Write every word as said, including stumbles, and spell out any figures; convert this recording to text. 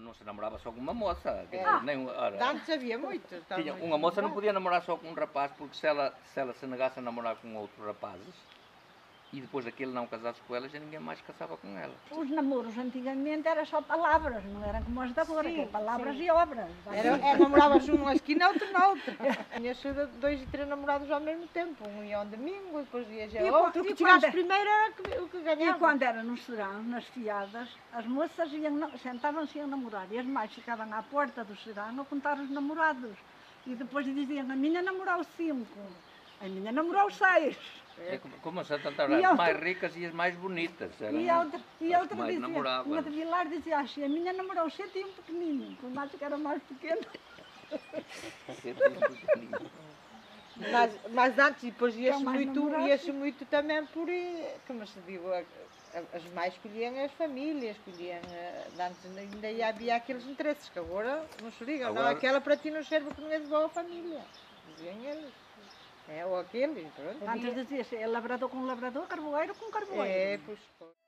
não se namorava só com uma moça. Quer É. dizer, Ah, nem, ora, Antes havia muito. estava tinha, muito uma moça não bem. podia namorar só com um rapaz, porque se ela se, ela se negasse a namorar com outros rapazes, e depois aquele não casasse com ela, já ninguém mais casava com ela. Os namoros antigamente eram só palavras, não eram como os de agora, que é Sim, palavras sim. e obras. Era, era, namoravas um numa esquina, outro na outra. Tinhas dois e três namorados ao mesmo tempo. Um ia ao domingo, depois ia já E outro. qua- O que e chegasse quando é- primeiro era que- o que E ganhava. quando era no serão, nas fiadas, as moças iam, na- sentavam-se e iam namorar, e as mães ficavam à porta do serão a contar os namorados. E depois diziam, a minha namorou cinco, a minha namorou seis. É como, como se tantas E as outra- mais ricas e as mais bonitas. Eram E a outra, e a as outra que mais dizia, namoravam. uma de Vilar dizia assim, a minha namorou sete e um pequenino, que o macho que era mais pequeno. Mas, mas antes, depois ia-se Então, mais muito, namorados. ia-se muito também por, eh, como se digo, a- a- as mais escolhiam as famílias, escolhiam, eh, antes ainda havia aqueles interesses que agora não se ligam, não, Agora- aquela para ti não serve porque não é de boa família, diziam eles. É, ou aquele, pronto. Antes dizia-se, é labrador com labrador, carvoeiro com carvoeiro. É, pois.